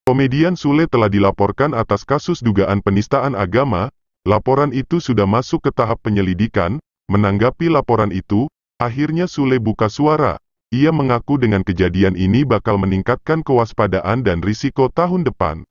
Komedian Sule telah dilaporkan atas kasus dugaan penistaan agama. Laporan itu sudah masuk ke tahap penyelidikan. Menanggapi laporan itu, akhirnya Sule buka suara. Ia mengaku dengan kejadian ini bakal meningkatkan kewaspadaan dan risiko tahun depan.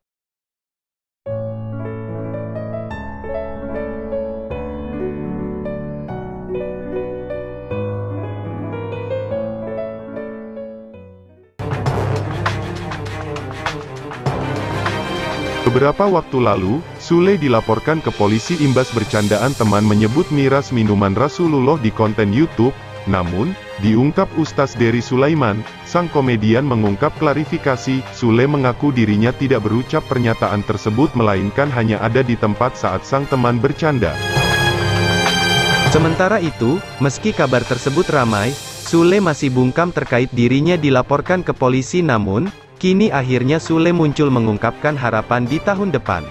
Beberapa waktu lalu, Sule dilaporkan ke polisi imbas bercandaan teman menyebut miras minuman Rasulullah di konten YouTube. Namun, diungkap Ustaz Dery Sulaiman, sang komedian mengungkap klarifikasi. Sule mengaku dirinya tidak berucap pernyataan tersebut melainkan hanya ada di tempat saat sang teman bercanda. Sementara itu, meski kabar tersebut ramai, Sule masih bungkam terkait dirinya dilaporkan ke polisi. Namun, kini akhirnya Sule muncul mengungkapkan harapan di tahun depan.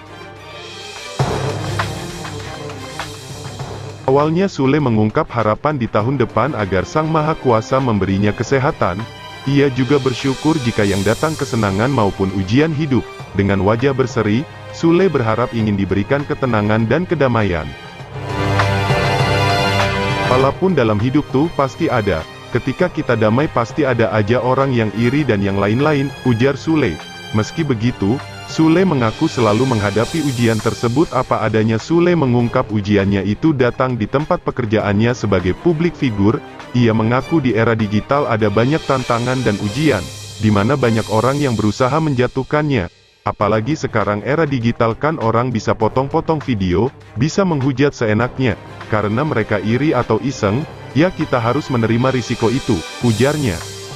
Awalnya Sule mengungkap harapan di tahun depan agar Sang Maha Kuasa memberinya kesehatan. Ia juga bersyukur jika yang datang kesenangan maupun ujian hidup. Dengan wajah berseri, Sule berharap ingin diberikan ketenangan dan kedamaian. Walaupun dalam hidup tuh pasti ada. Ketika kita damai pasti ada aja orang yang iri dan yang lain-lain, ujar Sule. Meski begitu, Sule mengaku selalu menghadapi ujian tersebut apa adanya. Sule mengungkap ujiannya itu datang di tempat pekerjaannya sebagai publik figur. Ia mengaku di era digital ada banyak tantangan dan ujian, di mana banyak orang yang berusaha menjatuhkannya. Apalagi sekarang era digital kan orang bisa potong-potong video, bisa menghujat seenaknya. Karena mereka iri atau iseng, ya kita harus menerima risiko itu, ujarnya.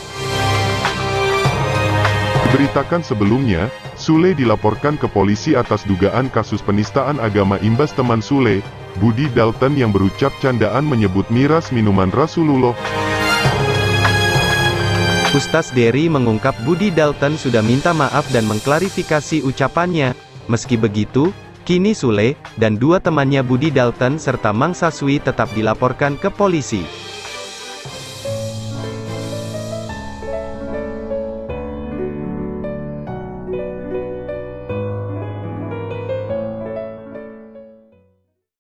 Diberitakan sebelumnya, Sule dilaporkan ke polisi atas dugaan kasus penistaan agama imbas teman Sule, Budi Dalton yang berucap candaan menyebut miras minuman Rasulullah. Ustaz Dery mengungkap Budi Dalton sudah minta maaf dan mengklarifikasi ucapannya. Meski begitu, kini Sule dan dua temannya Budi Dalton serta Mang Saswi tetap dilaporkan ke polisi.